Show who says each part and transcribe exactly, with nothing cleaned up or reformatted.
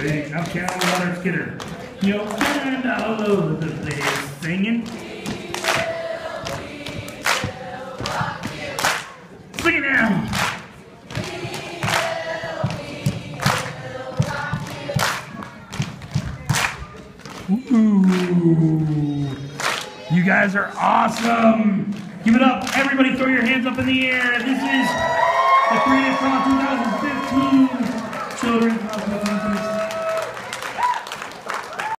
Speaker 1: Big now count water skidder. You'll find all over the place singing. Sing it now. Ooh. You guys are awesome. Give it up. Everybody throw your hands up in the air. This is the three day Prom twenty fifteen Children's Hospital.